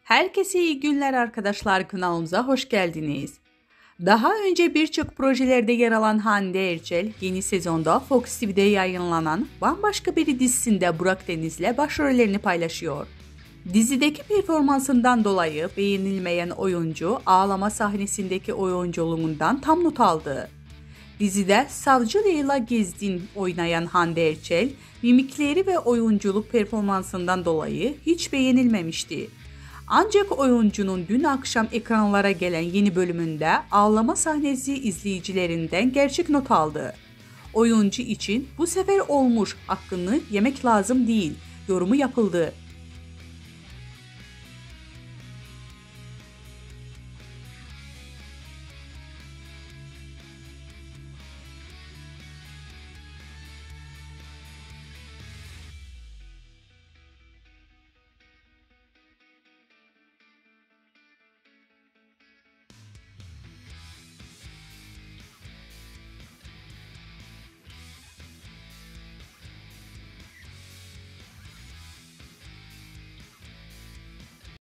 Herkese iyi günler arkadaşlar, kanalımıza hoş geldiniz. Daha önce birçok projelerde yer alan Hande Erçel yeni sezonda Fox TV'de yayınlanan Bambaşka Biri dizisinde Burak Deniz'le başrollerini paylaşıyor. Dizideki performansından dolayı beğenilmeyen oyuncu ağlama sahnesindeki oyunculuğundan tam not aldı. Dizide Savcı Leyla Gezdin oynayan Hande Erçel, mimikleri ve oyunculuk performansından dolayı hiç beğenilmemişti. Ancak oyuncunun dün akşam ekranlara gelen yeni bölümünde ağlama sahnesi izleyicilerinden gerçek not aldı. Oyuncu için bu sefer olmuş, hakkını yemek lazım değil yorumu yapıldı.